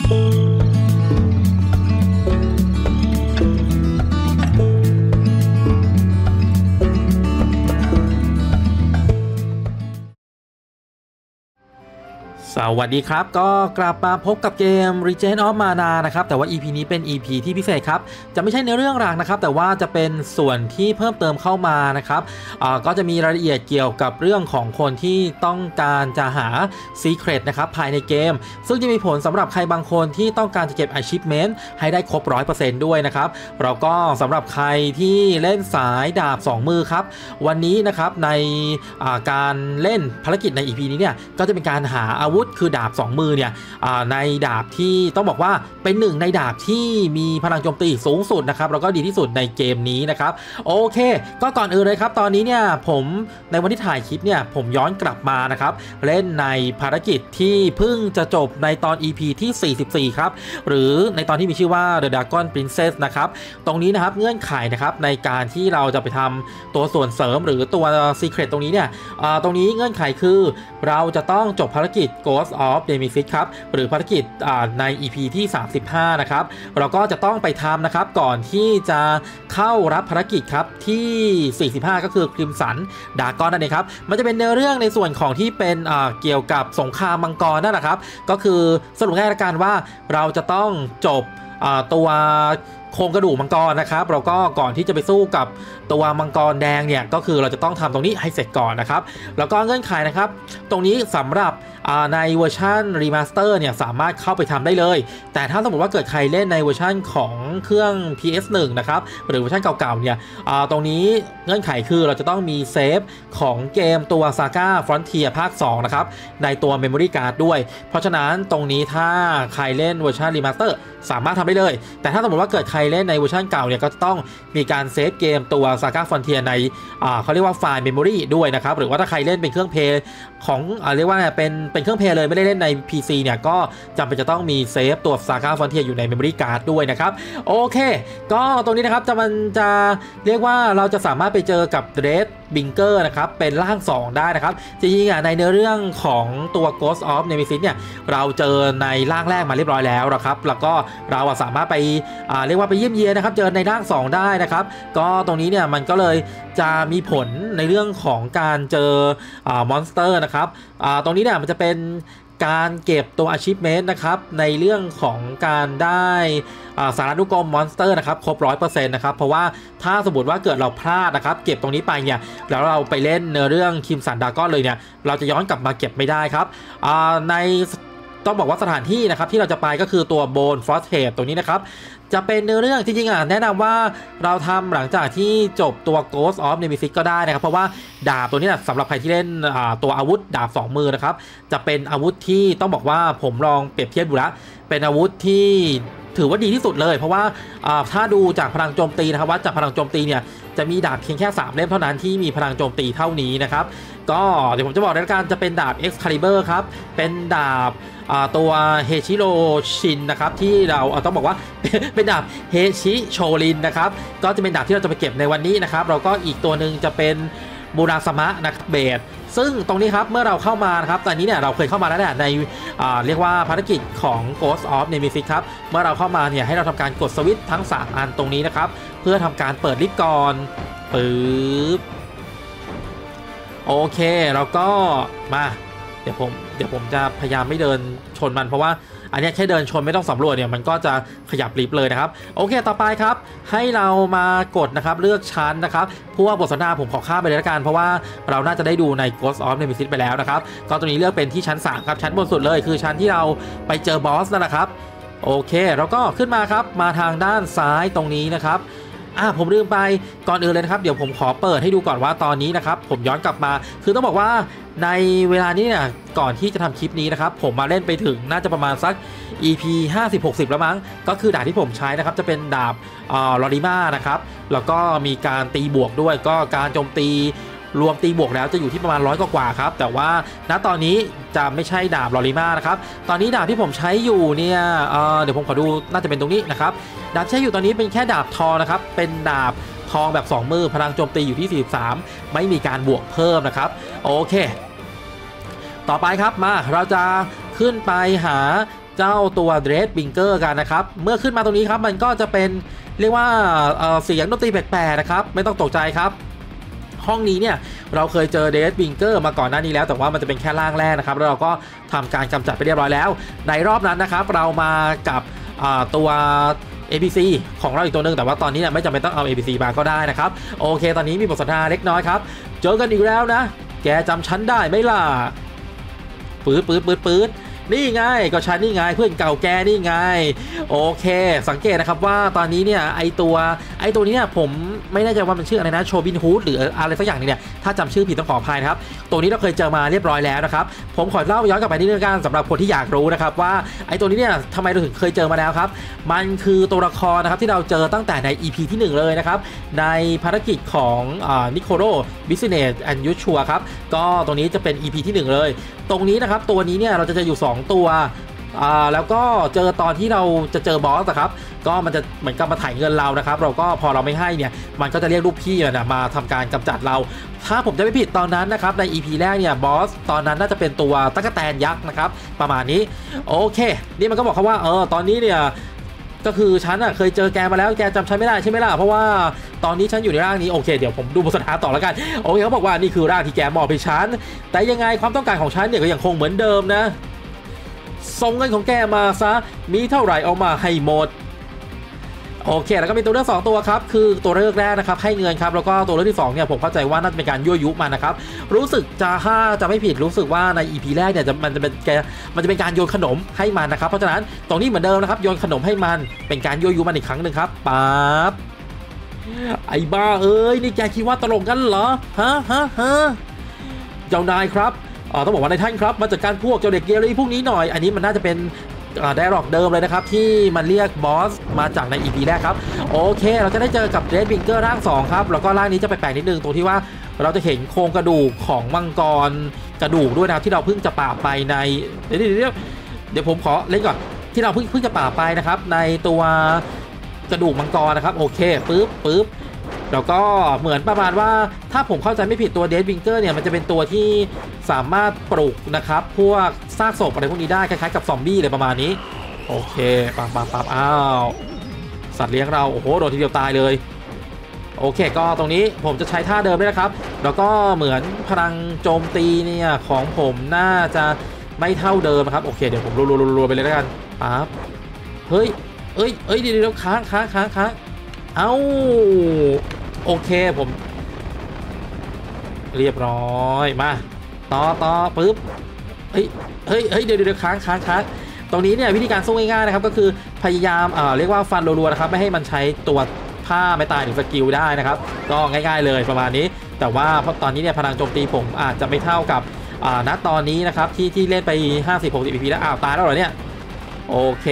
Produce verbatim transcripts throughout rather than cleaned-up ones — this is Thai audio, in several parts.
สวัสดีครับก็กลับมาพบกับเกม Legend of Mana นะครับแต่ว่า อี พี นี้เป็น อี พี ที่พิเศษครับจะไม่ใช่ในเรื่องหลักนะครับแต่ว่าจะเป็นส่วนที่เพิ่มเติมเข้ามานะครับก็จะมีรายละเอียดเกี่ยวกับเรื่องของคนที่ต้องการจะหา Secret นะครับภายในเกมซึ่งจะมีผลสำหรับใครบางคนที่ต้องการจะเก็บ Achievement ให้ได้ครบ ร้อยเปอร์เซ็นต์ ด้วยนะครับแล้วก็สำหรับใครที่เล่นสายดาบสองมือครับวันนี้นะครับในการเล่นภารกิจใน อี พี นี้เนี่ยก็จะเป็นการหาอาวุธคือดาบสองมือเนี่ยในดาบที่ต้องบอกว่าเป็นหนึ่งในดาบที่มีพลังโจมตีสูงสุดนะครับแล้วก็ดีที่สุดในเกมนี้นะครับโอเคก็ก่อนอื่นเลยครับตอนนี้เนี่ยผมในวันที่ถ่ายคลิปเนี่ยผมย้อนกลับมานะครับเล่นในภารกิจที่เพิ่งจะจบในตอน อี พี ที่สี่สิบสี่ครับหรือในตอนที่มีชื่อว่า The Dragon Princess นะครับตรงนี้นะครับเงื่อนไขนะครับในการที่เราจะไปทำตัวส่วนเสริมหรือตัว Secret ตรงนี้เนี่ยตรงนี้เงื่อนไขคือเราจะต้องจบภารกิจ Ghost of Nemesis ครับหรือภารกิจใน อี พี ที่สามสิบห้านะครับเราก็จะต้องไปทำนะครับก่อนที่จะเข้ารับภารกิจครับที่สี่สิบห้าก็คือ Crimson Dragon นั่นเองครับมันจะเป็นเนื้อเรื่องในส่วนของที่เป็นเกี่ยวกับสงครามมังกรนั่นแหละครับก็คือสรุปง่ายๆกันว่าเราจะต้องจบตัวโครงกระดูกมังกรนะครับเราก็ก่อนที่จะไปสู้กับตัวมังกรแดงเนี่ยก็คือเราจะต้องทำตรงนี้ให้เสร็จก่อนนะครับแล้วก็เงื่อนไขนะครับตรงนี้สำหรับในเวอร์ชันรีมาสเตอร์เนี่ยสามารถเข้าไปทำได้เลยแต่ถ้าสมมติว่าเกิดใครเล่นในเวอร์ชันของเครื่อง พี เอส หนึ่ง นะครับหรือเวอร์ชันเก่าๆเนี่ยตรงนี้เงื่อนไขคือเราจะต้องมีเซฟของเกมตัว Saga Frontier ภาคสองนะครับในตัว Memory Card ด้วยเพราะฉะนั้นตรงนี้ถ้าใครเล่นเวอร์ชันรีมาสเตอร์สามารถทำได้เลยแต่ถ้าสมมติว่าเกิดใครเล่นในเวอร์ชันเก่าเนี่ยก็จะต้องมีการเซฟเกมตัว Saga Frontier ในเขาเรียกว่าไฟล์ Memory ด้วยนะครับหรือว่าถ้าใครเล่นเป็นเครื่องเพลย์ของเรียกว่าเป็นเป็นเครื่องเพลย์เลยไม่ได้เล่นใน พี ซี เนี่ยก็จำเป็นจะต้องมีเซฟตัว Saga Frontier อยู่ใน Memory Card ด้วยนะครับโอเคก็ตรงนี้นะครับจะมันจะเรียกว่าเราจะสามารถไปเจอกับ Red Bringer นะครับเป็นร่างสองได้นะครับจริงๆในเนื้อเรื่องของตัว Ghost of Nemesis เนี่ยเราเจอในร่างแรกมาเรียบร้อยแล้วนะครับแล้วก็เราสามารถไปเรียกว่าไปเยี่ยมเยียนนะครับเจอในร่างสองได้นะครับก็ตรงนี้เนี่ยมันก็เลยจะมีผลในเรื่องของการเจอมอนสเตอร์นะครับตรงนี้เนี่ยมันจะเป็นการเก็บตัว achievement นะครับในเรื่องของการได้สารานุกรมมอนสเตอร์นะครับครบ ร้อยเปอร์เซ็นต์ นะครับเพราะว่าถ้าสมมติว่าเกิดเราพลาดนะครับเก็บตรงนี้ไปเนี่ยแล้วเราไปเล่นเนื้อเรื่องคิมสันดากอนเลยเนี่ยเราจะย้อนกลับมาเก็บไม่ได้ครับในต้องบอกว่าสถานที่นะครับที่เราจะไปก็คือตัวโบนฟอสเทตตรงนี้นะครับจะเป็นเนื้อเรื่องจริงๆอ่ะแนะนำว่าเราทำหลังจากที่จบตัว Ghost of Nemesis ก็ได้นะครับเพราะว่าดาบตัวนี้นะสำหรับใครที่เล่นตัวอาวุธดาบสองมือนะครับจะเป็นอาวุธที่ต้องบอกว่าผมลองเปรียบเทียบดูแล้วเป็นอาวุธที่ถือว่าดีที่สุดเลยเพราะว่าถ้าดูจากพลังโจมตีนะครับว่าจากพลังโจมตีเนี่ยจะมีดาบเพียงแค่สามเล่มเท่านั้นที่มีพลังโจมตีเท่านี้นะครับก็เดี๋ยวผมจะบอกในการจะเป็นดาบ Excalibur ครับเป็นดาบตัวเฮชิโรชินนะครับที่เราต้องบอกว่าเป็นดาบเฮชิโชรินนะครับก็จะเป็นดาบที่เราจะไปเก็บในวันนี้นะครับเราก็อีกตัวหนึ่งจะเป็นบูราสมะนะครับเบสซึ่งตรงนี้ครับเมื่อเราเข้ามานะครับตอนนี้เนี่ยเราเคยเข้ามาแล้วเนี่ยในเรียกว่าภารกิจของ Ghost of Nemesis ครับเมื่อเราเข้ามาเนี่ยให้เราทำการกดสวิตช์ทั้งสามอันตรงนี้นะครับเพื่อทำการเปิดลิฟต์ก่อนปึ๊บโอเคแล้วก็มาเดี๋ยวผมเดี๋ยวผมจะพยายามไม่เดินชนมันเพราะว่าอันนี้แค่เดินชนไม่ต้องสำรวจเนี่ยมันก็จะขยับลิฟต์เลยนะครับโอเคต่อไปครับให้เรามากดนะครับเลือกชั้นนะครับพวกบทสนทนาผมขอข้ามไปเลยละกันเพราะว่าเราน่าจะได้ดูใน Ghost of Nemesis ไปแล้วนะครับก็ตรงนี้เลือกเป็นที่ชั้นสามครับชั้นบนสุดเลยคือชั้นที่เราไปเจอบอสนั่นแหละครับโอเคแล้วก็ขึ้นมาครับมาทางด้านซ้ายตรงนี้นะครับอ่าผมลืมไปก่อนอื่นเลยนะครับเดี๋ยวผมขอเปิดให้ดูก่อนว่าตอนนี้นะครับผมย้อนกลับมาคือต้องบอกว่าในเวลานี้เนี่ยก่อนที่จะทำคลิปนี้นะครับผมมาเล่นไปถึงน่าจะประมาณสัก อี พี ห้าสิบ หกสิบแล้วมั้งก็คือดาบที่ผมใช้นะครับจะเป็นดาบลอริมานะครับแล้วก็มีการตีบวกด้วยก็การโจมตีรวมตีบวกแล้วจะอยู่ที่ประมาณร้อยกว่าๆครับแต่ว่าณตอนนี้จะไม่ใช่ดาบลอริมานะครับตอนนี้ดาบที่ผมใช้อยู่เนี่ย เ, เดี๋ยวผมขอดูน่าจะเป็นตรงนี้นะครับดาบใช้อยู่ตอนนี้เป็นแค่ดาบทองนะครับเป็นดาบทองแบบสองมือพลังโจมตีอยู่ที่สี่สิบสามไม่มีการบวกเพิ่มนะครับโอเคต่อไปครับมาเราจะขึ้นไปหาเจ้าตัวเดรสบิงเกอร์กันนะครับเมื่อขึ้นมาตรงนี้ครับมันก็จะเป็นเรียกว่าเสียงดนตรีแปลกๆนะครับไม่ต้องตกใจครับห้องนี้เนี่ยเราเคยเจอเดสบิงเกอร์มาก่อนหน้านี้แล้วแต่ว่ามันจะเป็นแค่ร่างแรกนะครับแล้วเราก็ทำการกำจัดไปเรียบร้อยแล้วในรอบนั้นนะครับเรามากับตัว เอ พี ซี ของเราอีกตัวหนึ่งแต่ว่าตอนนี้เนี่ยไม่จำเป็นต้องเอา เอ พี ซี มาก็ได้นะครับโอเคตอนนี้มีบทสนทนาเล็กน้อยครับเจอกันอีกแล้วนะแกจำฉันได้ไหมล่ะปื๊ดปื๊ดปื๊ดปื๊ดนี่ไงก็ฉันนี่ไงเพื่อนเก่าแกนี่ไงโอเคสังเกตนะครับว่าตอนนี้เนี่ยไอตัวไอตัวนี้เนี่ยผมไม่แน่ใจว่ามันชื่ออะไรนะโชบินฮูดหรืออะไรสักอย่างนึงเนี่ยถ้าจำชื่อผิดต้องขออภัยนะครับตัวนี้เราเคยเจอมาเรียบร้อยแล้วนะครับผมขอเล่าย้อนกลับไปนิดนึงกันสำหรับคนที่อยากรู้นะครับว่าไอตัวนี้เนี่ยทำไมเราถึงเคยเจอมาแล้วครับมันคือตัวละครนะครับที่เราเจอตั้งแต่ใน อี พี ที่หนึ่งเลยนะครับในภารกิจของนิโคโรบิสเนสแอนด์ยูชัวครับก็ตรงนี้จะเป็น อี พี ที่หนึ่งเลยตรงนี้นะครับตัวนี้เนี่ยเราจะเจออยู่สองตัวอ่าแล้วก็เจอตอนที่เราจะเจอบอสครับก็มันจะเหมือนกับมาถ่ายเงินเรานะครับเราก็พอเราไม่ให้เนี่ยมันก็จะเรียกลูกพี่นะมาทำการกำจัดเราถ้าผมจะไม่ผิดตอนนั้นนะครับใน อี พี แรกเนี่ยบอสตอนนั้นน่าจะเป็นตัวตั๊กแตนยักษ์นะครับประมาณนี้โอเคนี่มันก็บอกเขาว่าเออตอนนี้เนี่ยก็คือฉันอ่ะเคยเจอแกมาแล้วแกจำฉันไม่ได้ใช่ไหมล่ะเพราะว่าตอนนี้ฉันอยู่ในร่างนี้โอเคเดี๋ยวผมดูบทสนทนาต่อแล้วกันโอเคเขาบอกว่านี่คือร่างที่แกมอบให้ฉันแต่ยังไงความต้องการของฉันเนี่ยก็ยังคงเหมือนเดิมนะส่งเงินของแกมาซะมีเท่าไหร่เอามาให้หมดโอเคแล้วก็มีตัวเลือกสองตัวครับคือตัวเลือกแรกนะครับให้เงินครับแล้วก็ตัวเลือกที่สองเนี่ยผมเข้าใจว่าน่าจะเป็นการยั่วยุมันนะครับรู้สึกจะถ้าจะไม่ผิดรู้สึกว่าใน อี พี แรกเนี่ยจะมันจะเป็นแกมันจะเป็นการโยนขนมให้มันนะครับเพราะฉะนั้นตรงนี้เหมือนเดิมนะครับโยนขนมให้มันเป็นการยั่วยุมันอีกครั้งหนึ่งครับปั๊บไอ้บ้าเอ้ยนี่แกคิดว่าตลกกันเหรอฮะฮะฮะเจ้านายครับอ๋อต้องบอกว่าในท่านครับมาจัดการพวกเจ้าเด็กเกเรพวกนี้หน่อยอันนี้มันน่าจะเป็นไดร็อกเดิมเลยนะครับที่มันเรียกบอสมาจากใน อี พี แรกครับโอเคเราจะได้เจอกับเดรสบิงเกอร์ร่างสองครับแล้วก็ร่างนี้จะแปลกๆนิดนึงตรงที่ว่าเราจะเห็นโครงกระดูกของมังกรกระดูกด้วยนะครับที่เราเพิ่งจะปราบไปในเดี๋ยวเดี๋ยวเดี๋ยวผมขอเล่นก่อนที่เราเพิ่งเพิ่งจะปราบไปนะครับในตัวกระดูกมังกรนะครับโอเคปึ๊บปึ๊บแล้วก็เหมือนประมาณว่าถ้าผมเข้าใจไม่ผิดตัวเดสบิงเกอร์เนี่ยมันจะเป็นตัวที่สามารถปลุกนะครับพวกซากศพอะไรพวกนี้ได้คล้ายๆกับซอมบี้เลยประมาณนี้โอเคปั๊บปั๊บปั๊บอ้าวสัตว์เลี้ยงเราโอ้โหโดนทีเดียวตายเลยโอเคก็ตรงนี้ผมจะใช้ท่าเดิมด้วยนะครับแล้วก็เหมือนพลังโจมตีเนี่ยของผมน่าจะไม่เท่าเดิมครับโอเคเดี๋ยวผมรัวๆๆไปเลยแล้วกันปั๊บเฮ้ยเอ้ยเอ้ยเดี๋ยวค้างค้างค้างค้างเอ้าโอเคผมเรียบร้อยมาต่อต่อปึ๊บเฮ้ยเฮ้ยเฮ้ยเดี๋ยวเดี๋ยวค้างค้างค้างตรงนี้เนี่ยวิธีการสู้ง่ายๆนะครับก็คือพยายามเอ่อเรียกว่าฟันรัวๆนะครับไม่ให้มันใช้ตัวผ้าไม่ตายหรือสกิลได้นะครับก็ง่ายๆเลยประมาณนี้แต่ว่าเพราะตอนนี้เนี่ยพลังโจมตีผมอาจจะไม่เท่ากับอ่าณตอนนี้นะครับที่ที่เล่นไปห้าสิบ หกสิบ อี พี แล้วอ้าวตายแล้วเหรอเนี่ยโอเค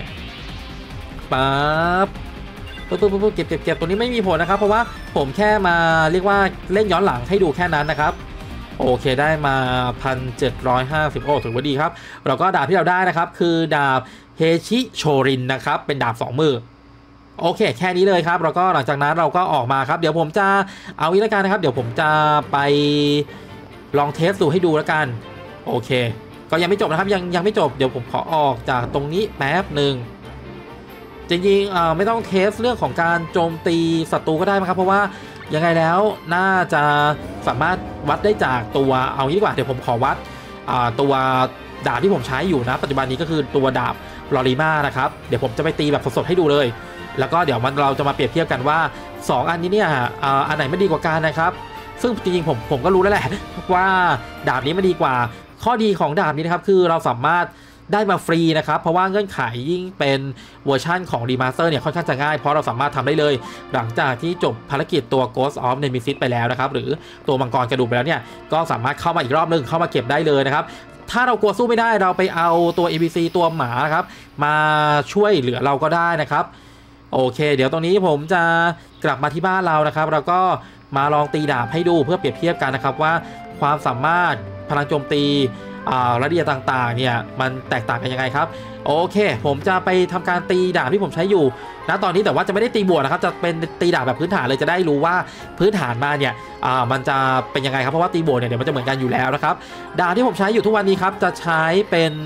ปั๊บปุ๊บปุ๊บปุ๊บเก็บเก็บเก็บตัวนี้ไม่มีผลนะครับเพราะว่าผมแค่มาเรียกว่าเล่นย้อนหลังให้ดูแค่นั้นนะครับโอเคได้มา หนึ่งพันเจ็ดร้อยห้าสิบ โอ้ถือว่าดีครับแล้วก็ดาบที่เราได้นะครับคือดาบเฮชิโชรินนะครับเป็นดาบสองมือโอเคแค่นี้เลยครับแล้วก็หลังจากนั้นเราก็ออกมาครับเดี๋ยวผมจะเอาวิธีการนะครับเดี๋ยวผมจะไปลองเทสดูให้ดูแล้วกันโอเคก็ยังไม่จบนะครับยังยังไม่จบเดี๋ยวผมขอออกจากตรงนี้แป๊บหนึ่งจริงๆไม่ต้องเทสเรื่องของการโจมตีศัตรูก็ได้นะครับเพราะว่ายังไงแล้วน่าจะสามารถวัดได้จากตัวเอางี้ดีกว่าเดี๋ยวผมขอวัดตัวดาบที่ผมใช้อยู่นะปัจจุบันนี้ก็คือตัวดาบลอริมานะครับเดี๋ยวผมจะไปตีแบบสดๆให้ดูเลยแล้วก็เดี๋ยวมันเราจะมาเปรียบเทียบกันว่าสองอันนี้เนี่ยอันไหนไม่ดีกว่ากันนะครับซึ่งจริงๆผมผมก็รู้แล้วแหละว่าดาบนี้มันดีกว่าข้อดีของดาบนี้นะครับคือเราสามารถได้มาฟรีนะครับเพราะว่าเงื่อนไขยิ่งเป็นเวอร์ชั่นของรีมาสเตอร์เนี่ยค่อนข้างจะง่ายเพราะเราสามารถทำได้เลยหลังจากที่จบภารกิจตัว Ghost of Nemesis ไปแล้วนะครับหรือตัวมังกรกระดูกไปแล้วเนี่ยก็สามารถเข้ามาอีกรอบนึงเข้ามาเก็บได้เลยนะครับถ้าเรากลัวสู้ไม่ได้เราไปเอาตัว เอ พี ซี ตัวหมาครับมาช่วยเหลือเราก็ได้นะครับโอเคเดี๋ยวตรงนี้ผมจะกลับมาที่บ้านเรานะครับแล้วก็มาลองตีดาบให้ดูเพื่อเปรียบเทียบกันนะครับว่าความสามารถพลังโจมตีรายละเอียดต่างๆเนี่ยมันแตกต่างกันยังไงครับโอเคผมจะไปทำการตีดาบที่ผมใช้อยู่นะตอนนี้แต่ว่าจะไม่ได้ตีบวกนะครับจะเป็นตีดาบแบบพื้นฐานเลยจะได้รู้ว่าพื้นฐานมาเนี่ยมันจะเป็นยังไงครับเพราะว่าตีบวกเนี่ยเดี๋ยวมันจะเหมือนกันอยู่แล้วนะครับดาบที่ผมใช้อยู่ทุกวันนี้ครับจะใช้เป็น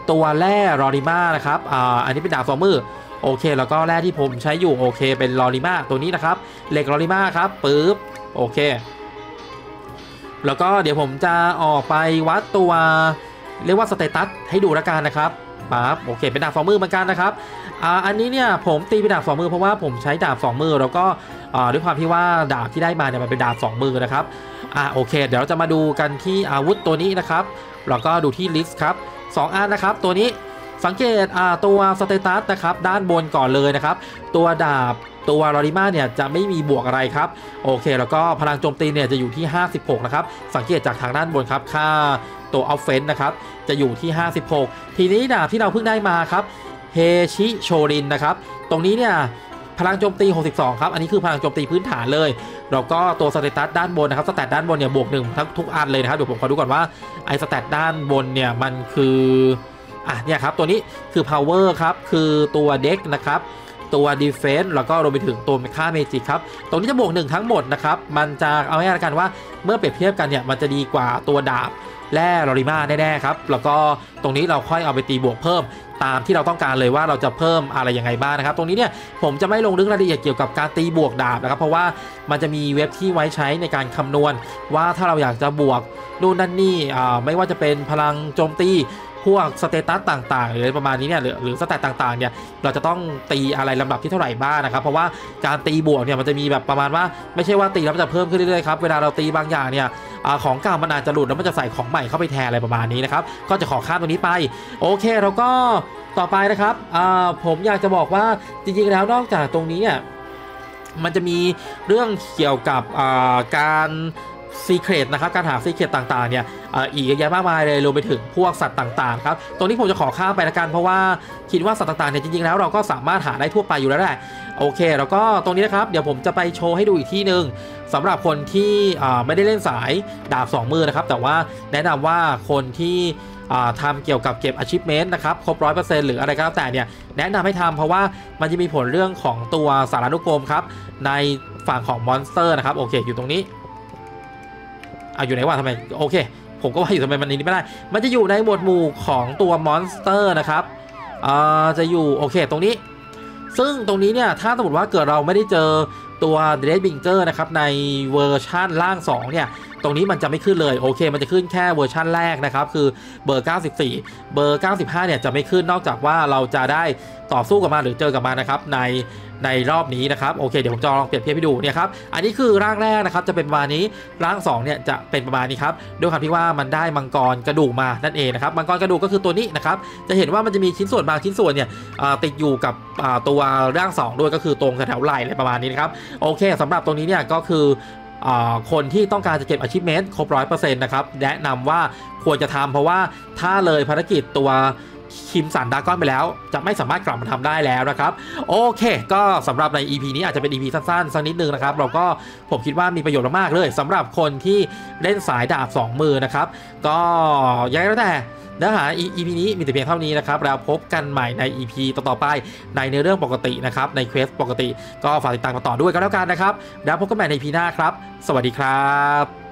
ตัวแร่ลอริมานะครับอ่าอันนี้เป็นดาบสองมือโอเคแล้วก็แร่ที่ผมใช้อยู่โอเคเป็นลอริมาตัวนี้นะครับเหล็กลอริมาครับปึ๊บโอเคแล้วก็เดี๋ยวผมจะออกไปวัดตัวเรียกว่าสเตตัสให้ดูละกันนะครับปั๊บโอเคเป็นดาบสองมือเหมือนกันนะครับอ่าอันนี้เนี่ยผมตีเป็นดาบสองมือเพราะว่าผมใช้ดาบสองมือแล้วก็อ่าด้วยความที่ว่าดาบที่ได้มาเนี่ยมันเป็นดาบสองมือนะครับอ่าโอเคเดี๋ยวเราจะมาดูกันที่อาวุธตัวนี้นะครับแล้วก็ดูที่ลิสต์ครับสองอันนะครับตัวนี้สังเกตอ่าตัวสเตตัสนะครับด้านบนก่อนเลยนะครับตัวดาบตัวลอริมาเนี่ยจะไม่มีบวกอะไรครับโอเคแล้วก็พลังโจมตีเนี่ยจะอยู่ที่ห้าสิบหกนะครับสังเกตจากทางด้านบนครับค่าตัวออฟเฟนส์นะครับจะอยู่ที่ห้าสิบหกทีนี้ดาบที่เราเพิ่งได้มาครับเฮชิโชรินนะครับตรงนี้เนี่ยพลังโจมตีหกสิบสองครับอันนี้คือพลังโจมตีพื้นฐานเลยแล้วก็ตัวสเตตัสด้านบนนะครับสแตทด้านบนเนี่ยบวกหนึ่งทั้งทุกอันเลยนะครับเดี๋ยวผมขอดูก่อนว่าไอ้สแตทด้านบนเนี่ยมันคืออ่ะเนี่ยครับตัวนี้คือ power ครับคือตัวเด็กนะครับตัว defense แล้วก็รวมไปถึงตัวค่าเมจิกครับตรงนี้จะบวกหนึ่งทั้งหมดนะครับมันจะเอาง่ายๆกันว่าเมื่อเปรียบเทียบกันเนี่ยมันจะดีกว่าตัวดาบแร่ลอริมาแน่ๆครับแล้วก็ตรงนี้เราค่อยเอาไปตีบวกเพิ่มตามที่เราต้องการเลยว่าเราจะเพิ่มอะไรยังไงบ้างนะครับตรงนี้เนี่ยผมจะไม่ลงลึกรายละเอียดเกี่ยวกับการตีบวกดาบนะครับเพราะว่ามันจะมีเว็บที่ไว้ใช้ในการคำนวณว่าถ้าเราอยากจะบวกนู่นนั่นนี่อ่าไม่ว่าจะเป็นพลังโจมตีพวกสเตตัสต่างๆหรือประมาณนี้เนี่ยหรือหรือสแตทต่างๆเนี่ยเราจะต้องตีอะไรลำดับที่เท่าไหร่บ้างนะครับเพราะว่าการตีบวกเนี่ยมันจะมีแบบประมาณว่าไม่ใช่ว่าตีแล้วมันจะเพิ่มขึ้นเรื่อยๆครับเวลาเราตีบางอย่างเนี่ยของเก่ามันอาจจะหลุดแล้วมันจะใส่ของใหม่เข้าไปแทนอะไรประมาณนี้นะครับก็จะขอข้ามตรงนี้ไปโอเคแล้วก็ต่อไปนะครับผมอยากจะบอกว่าจริงๆแล้วนอกจากตรงนี้เนี่ยมันจะมีเรื่องเกี่ยวกับการซีเครตนะครับการหาซีเครตต่างๆเนี่ยอีกเยอะแยะมากมายเลยรวมไปถึงพวกสัตว์ต่างๆครับตรงนี้ผมจะขอข้ามไปละกันเพราะว่าคิดว่าสัตว์ต่างๆเนี่ยจริงๆแล้วเราก็สามารถหาได้ทั่วไปอยู่แล้วแหละโอเคแล้วก็ตรงนี้นะครับเดี๋ยวผมจะไปโชว์ให้ดูอีกที่หนึ่งสำหรับคนที่ไม่ได้เล่นสายดาบสองมือนะครับแต่ว่าแนะนำว่าคนที่ทำเกี่ยวกับเก็บ achievement นะครับครบ ร้อยเปอร์เซ็นต์ หรืออะไรก็แล้วแต่เนี่ยแนะนำให้ทำเพราะว่ามันจะมีผลเรื่องของตัวสารานุกรมครับในฝั่งของมอนสเตอร์นะครับโอเคอยู่ตรงนี้เอาอยู่ไหนวะทำไมโอเคผมก็ว่าอยู่ทำไมมันนี้ไม่ได้มันจะอยู่ในหมวดหมู่ของตัวมอนสเตอร์นะครับอ่าจะอยู่โอเคตรงนี้ซึ่งตรงนี้เนี่ยถ้าสมมติว่าเกิดเราไม่ได้เจอตัว Dread Bringer นะครับในเวอร์ชั่นล่างสองเนี่ยตรงนี้มันจะไม่ขึ้นเลยโอเคมันจะขึ้นแค่เวอร์ชั่นแรกนะครับคือเบอร์เก้าสิบสี่เบอร์เก้าสิบห้าเนี่ยจะไม่ขึ้นนอกจากว่าเราจะได้ต่อสู้กับมันหรือเจอกับมันนะครับในในรอบนี้นะครับโอเคเดี๋ยวผมจะลองเปรียบเทียบให้ดูเนี่ยครับอันนี้คือร่างแรกนะครับจะเป็นประมาณนี้ร่างสองเนี่ยจะเป็นประมาณนี้ครับด้วยความที่ว่ามันได้มังกรกระดูกมานั่นเองนะครับมังกรกระดูกก็คือตัวนี้นะครับจะเห็นว่ามันจะมีชิ้นส่วนบางชิ้นส่วนเนี่ยติดอยู่กับตัวร่างสองด้วยก็คือตรงแถวไหล่อะไรประมาณนี้นะครับโอเคสำหรับตรงนี้เนี่ยก็คือคนที่ต้องการจะเก็บ achievement ครบ ร้อยเปอร์เซ็นต์ นะครับแนะนำว่าควรจะทำเพราะว่าถ้าเลยภารกิจตัวคิมสันดากอนไปแล้วจะไม่สามารถกลับมาทำได้แล้วนะครับโอเคก็สำหรับใน อี พี นี้อาจจะเป็น อี พี สั้นๆสักนิดนึงนะครับเราก็ผมคิดว่ามีประโยชน์มากเลยสำหรับคนที่เล่นสายดาบสองมือนะครับก็ยังไงก็แต่เนื้อหา อี พี นี้มีแต่เพียงเท่านี้นะครับแล้วพบกันใหม่ใน อี พี ต่อๆไปในเนื้อเรื่องปกตินะครับในเควสปกติก็ฝากติดตามกันต่อด้วยก็แล้วกันนะครับแล้วพบกันใหม่ใน อี พี หน้าครับสวัสดีครับ